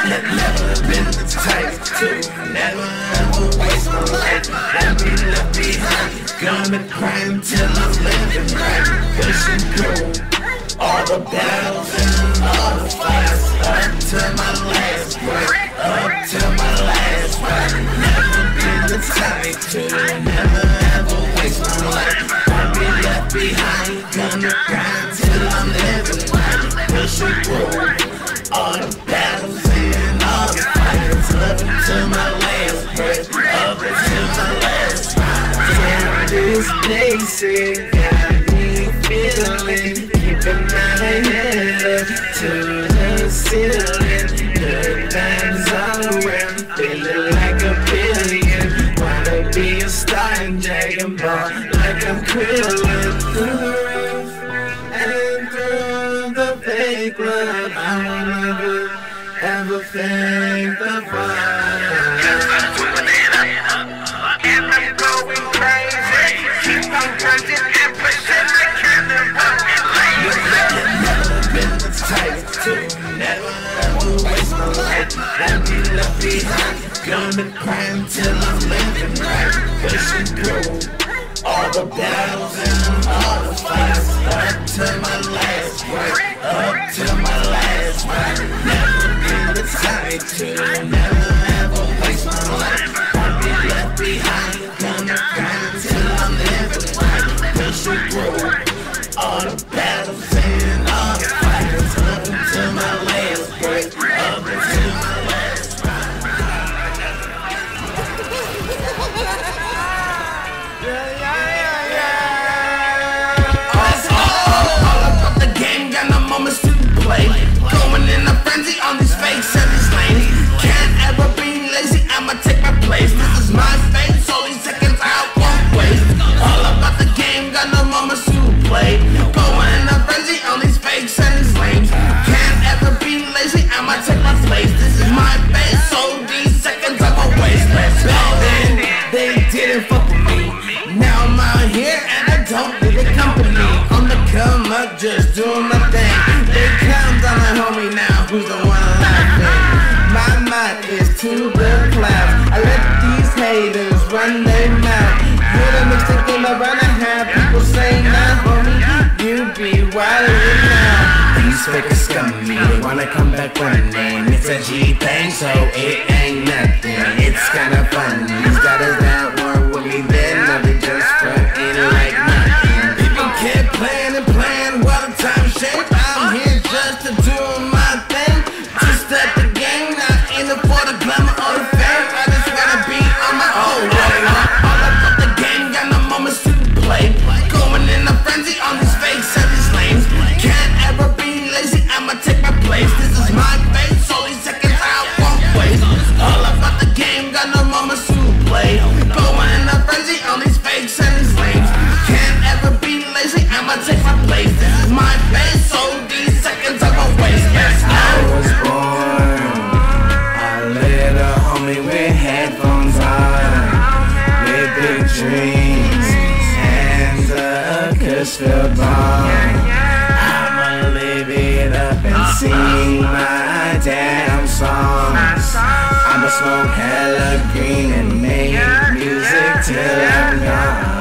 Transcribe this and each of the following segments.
Never been the type to never ever waste my life. Won't be left behind. Gonna cry till I'm living right. Pushing through all the battles and all the fights. Up to my last breath. Up to my last fight. Never been the type to never ever waste my life. Won't be left behind. Gonna cry till I'm living right. Pushing through all the battles and all the fights. Up to my last breath. Up until my last fight. This basic got me feeling. Keeping my head up to the ceiling. Good times all around. Feeling like a billion. Wanna be a star in Dragon Ball. Like I'm Krillin. Through the roof and through the fake love. I won't ever fake the fire. Never ever waste my life. Won't be left behind. Gonna cry until I'm living right. Pushing through all the battles and all the fights. Up to my last breath. Up to my last fight. Never been the type to never ever waste my life. Won't be left behind. Gonna cry until I'm living right. Pushing through all the battles and all the fights. Up until my last breath. Up until my last fight. All about the game, got no moments to play. Going in a frenzy on these fakes and these lanes. Can't ever be lazy, I'ma take my place. This is my fate, so these seconds I won't waste. All about the game, got no moments to play. Going in a frenzy on these fakes and these lanes. Can't ever be lazy, I'ma take my place. This is my fate, so these seconds I'ma waste. Let's go. They didn't fuck with me. Now I'm out here and I don't need a company. On the come up, just doing my thing. They come down the homie now, who's the one laughing? My mind is to the clouds. I let these haters run their mouth. Hear the mixtape came around and have people say, nah homie, you be wildin' now. These fakers scum me, they wanna come back running. It's a G thing, so it ain't nothing. It's kinda fun. These guys that weren't with me then, now they just frontin' like nothing. People kept playing and playing while the time shaped. I'm here just to do my thing. To step the game, not in it for the glamour or the fame. I just wanna be on my own way. All about the game, got no moments to play. Going in a frenzy on these fakes and these lanes. Can't ever be lazy, I'ma take my place. This is my fate, so these seconds I won't waste. All about the game, got no moments to play. Going in a frenzy on these fakes and these lanes. Can't ever be lazy, I'ma take my place. This is my fate, so these seconds I won't waste. Yes, I was born a little homie with headphones on, with big dreams and a crystal ball. I'ma live it up and sing my damn songs. I'ma smoke hella green and make music till I'm gone.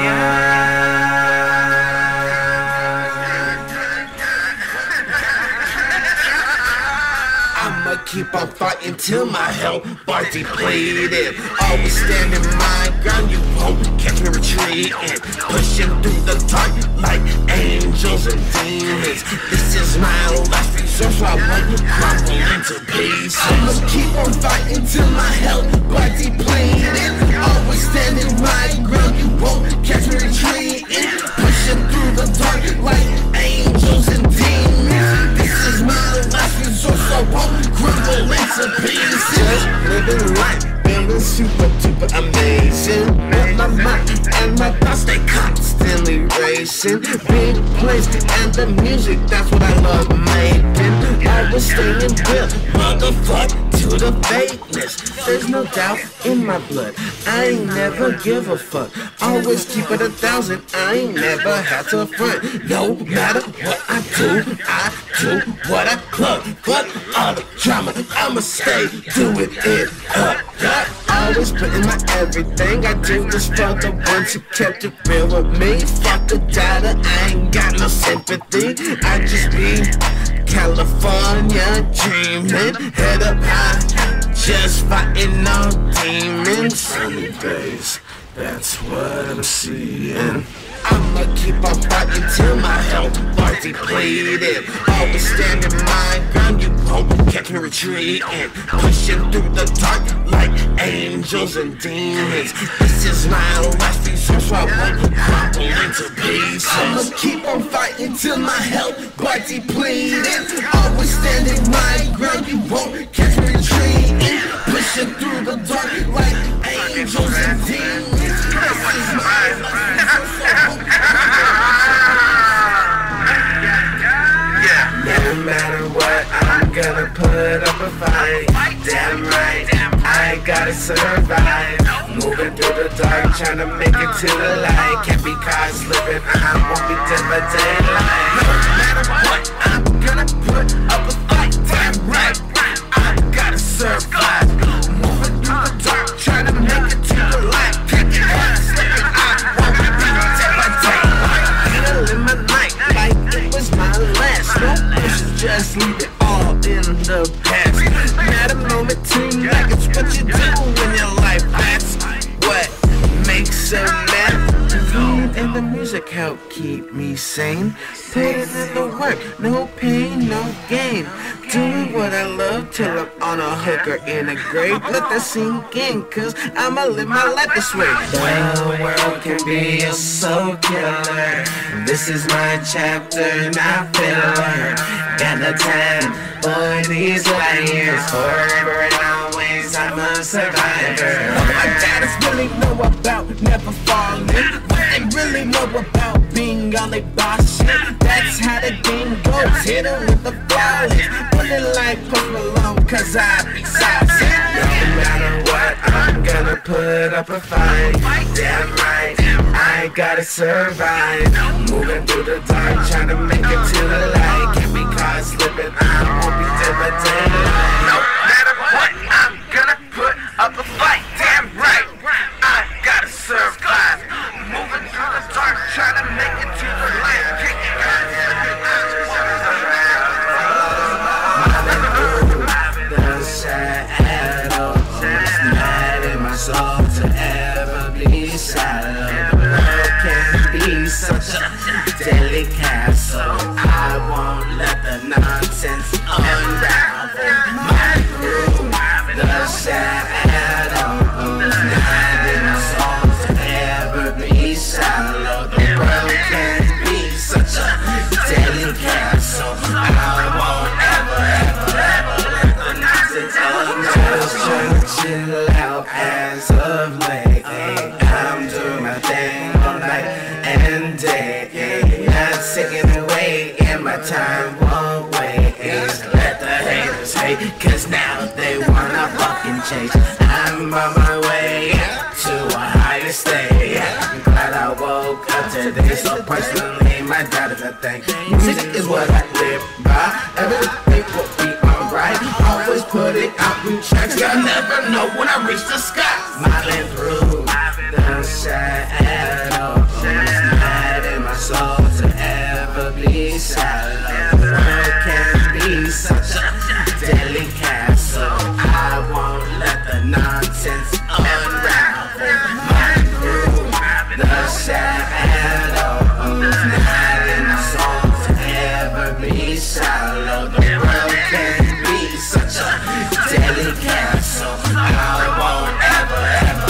I'ma keep on fighting till my hell bar depleted. Always standing my ground, you won't catch me retreating. Pushing through the dark like angels and demons. This is my last resort, so I won't crumble into pieces. I'ma keep on fighting till my hell bar depleted. Always standing my ground, you won't catch me retreating. Pushing through the dark like angels and demons. This is my last resort, so I won't crumble into pieces. Living life, feeling super duper amazing. With my mind and my thoughts, they constantly racing. Big place and the music, that's what I love making. always staying real, motherfuck to the fakeness. There's no doubt in my blood, I ain't never give a fuck. Always keep it 1,000, I ain't never had to front. No matter what I do what I plug. Fuck all the drama, I'ma stay doing it up. Always putting my everything I do is for the ones who kept it real with me. Fuck the data, I ain't got no sympathy. I just be California dreaming, head up high, just fighting all demons. Sunny days, that's what I'm seeing. I'ma keep on fighting till my health are depleted. Always standing my ground, you won't catch me retreating. Pushing through the dark like angels and demons. This is my last resource, so I won't crumble into pieces. I'ma keep on fighting till my health are depleted. Always standing my ground, you won't catch me retreating. Pushing through the dark like angels and demons. This is my last resource. No matter what, I'm gonna put up a fight. Damn right, I gotta survive. Moving through the dark, trying to make it to the light. Can't be caught slipping, I won't be dim by daylight. No matter what, I'm gonna put up a fight. Damn right, I gotta survive. Moving through the dark, trying to make it to the light. Can't be caught slipping, I won't be dim by daylight. Gonna live my night like it was my last. No pushes, just leave it all in the past. At a moment tonight, it's what you do in your life. That's what makes a man. And the music help keep me sane. Putting in the work, no pain, no gain. Doing what I love till I'm on a hook or in a grave. Let that sink in, cause I'ma live my life this way. The world can be a soul killer. This is my chapter, not filler. Got the time for these liars. Forever and always, I'm a survivor. What my dads really know about never falling. What they really know about being on they boss shit. That's how the game goes. Hit 'em with the flawless. Feeling like Post Malone, cause I be saucy. No matter what, I'm gonna put up a fight. Damn right, I gotta survive. Moving through the dark, trying to make it to the light. Can't be caught slipping, I won't be dim by daylight. No matter what, I'm gonna put up a fight. Damn right, I gotta survive. Moving through the dark, trying to make it to the light. Can't be caught slipping, I won't be dim by daylight. The shadow is not in my soul to ever be shallow. Love can be such a deadly castle. I won't let the nonsense unravel my groove. The shadow is not in my soul to ever be shallow. The world can be such a deadly castle. I won't ever let the nonsense unravel. Just trying to chill out as of late. I'm doing my thing all night and day. Not sitting away and my time won't wait. Let the haters hate, cause now they wanna fucking change. I'm on my way to a higher state. I'm glad I woke up today. So personally, my dad is a thing. Music is what I live by. Everything will be alright. Always put it out in tracks. You'll never know when I reach the sky. Smiling through the shadow. It's not in my soul to ever be shallow. The world can be such a deadly castle. I won't let the nonsense unravel my groove. The shadow is not in my soul to ever be shallow. The world can be such a deadly castle. I won't ever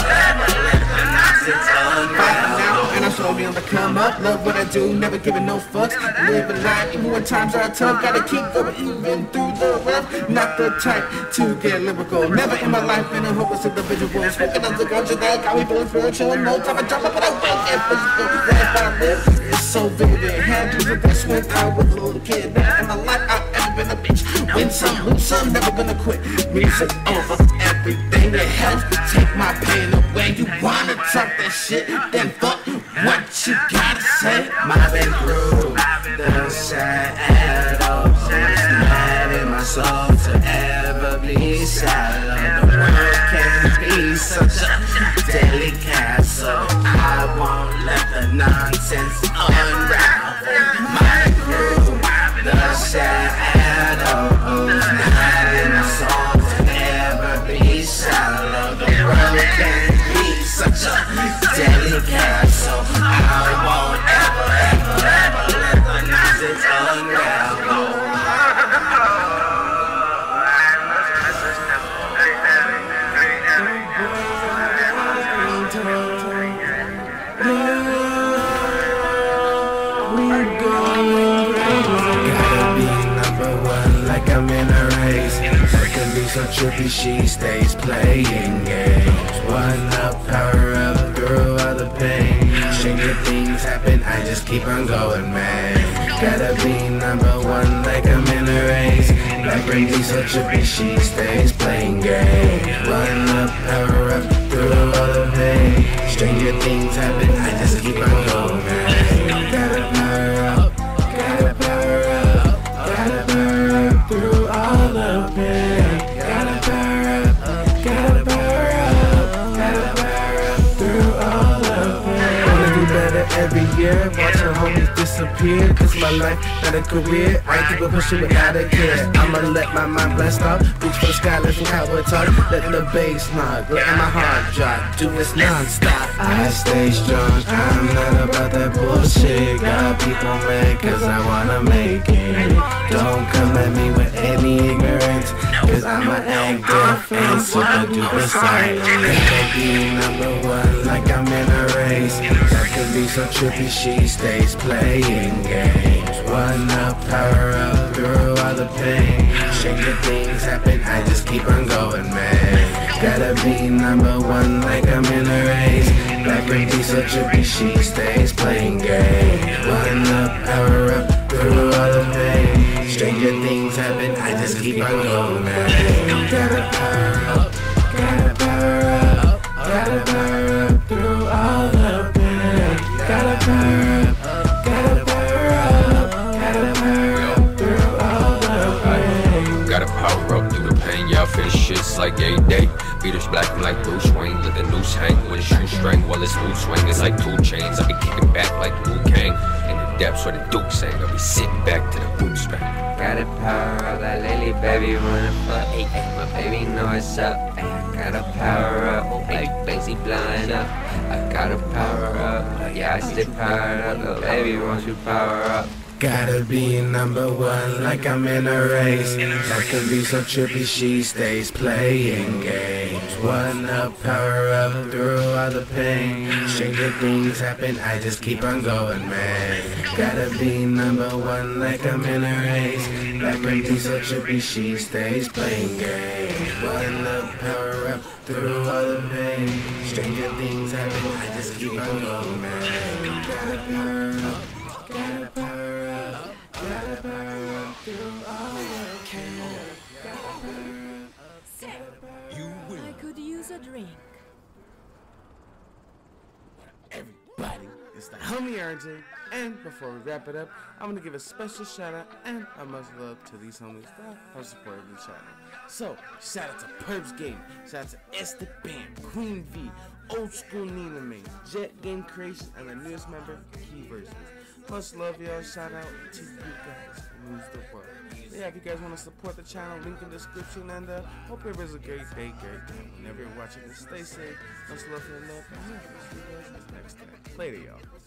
let the nonsense unravel. And I'm slowly on the come up. Love what I do, never giving no fucks. Live a life even when times are tough. Gotta keep going even through the rough. Not the type to get lyrical. Never in my life been a hopeless individual. Spoken of the culture that got me feeling spiritual. No time for drama, but I will get physical. Life I live is so vivid. Had to the best when I was a little kid. Never in my life I've ever been a bitch. When win some, never gonna quit. Music over everything, it helps to take my pain away. You wanna talk that shit, then fuck what you gotta say. I've been through the shadows, mad in my soul to ever be shallow. The world can be such a deadly castle. I won't let the nonsense unravel. My through the shadows, mad in my soul to ever be shallow. The world can be such a deadly castle. I won't ever let the nonsense unravel. I'm in a race, that can be so trippy, she stays playing games. One up, power up, through all the pain. Stranger things happen, I just keep on going, man. Gotta be number one like I'm in a race. That can be so trippy, she stays playing games. One up, power up, through all the pain. Stranger things happen, I just keep on going, man. Gotta power up, gotta power up, gotta power up through all the pain. Gotta power up, gotta power up, gotta power up through all the pain. Wanna do better every year, watch the homies disappear. Cause my life, not a career, I keep on pushing without a care. I'ma let my mind blast off, reach for the sky, let some cowboy talk. Let the bass knock, letting my heart drop, do this non-stop. I stay strong, I'm not about that bullshit. Got people mad cause I wanna make it. Don't come at me with any ignorance, cause I'm an actor and super duper silent. Gotta be number one like I'm in a race. That could be so trippy, she stays playing games. One up, power up, through all the pain. Stranger things happen, I just keep on going, man. Gotta be number one like I'm in a race. That could be so trippy, she stays playing games. One up, power up, through all the pain. Stranger things happen, I just keep on going, man. Gotta power up, gotta power up, gotta power up through all the pain. Gotta power up, gotta power up, gotta power up through all the pain. Gotta power up through the pain, y'all feel shit's like a day. Beaters black like Bruce Wayne, let the noose hang with a shoestring while it's smooth swing. It's like 2 chains, I be kicking back like Liu Kang. In the depths where the Duke sang, I be sitting back to the bootstrap. Gotta power up like lately, baby, wanna fuck. My baby know it's up. I gotta power up like Banksy blowing up. I gotta power up, yeah, I stay powered up. Little baby, won't you power up? Gotta be number one like I'm in a race. That can be so trippy, she stays playing games. One up, power up through all the pain. Stranger things happen, I just keep on going, man. Gotta be number one like I'm in a race. That can be so trippy, she stays playing games. One up, power up through all the pain. Stranger things happen, I just keep on going, man. Gotta power up. Gotta power up, gotta power up through all the pain. I could use a drink. Everybody, it's the homie RJ, and before we wrap it up, I'm gonna give a special shout out and a much love to these homies that have supported the channel. So, shout out to Perbs Game, shout out to Esteban, Queen V, Old School Nina May, Jet Game Creation, and the newest member, Key Versions. Much love, y'all. Shout out to you guys. Lose the world. Yeah, if you guys want to support the channel, link in the description. And hope everybody's a great day, great time. Whenever you're watching this, stay safe. Much love for the love. And yeah, see you guys next time. Later, y'all.